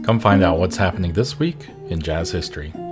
Come find out what's happening this week in jazz history.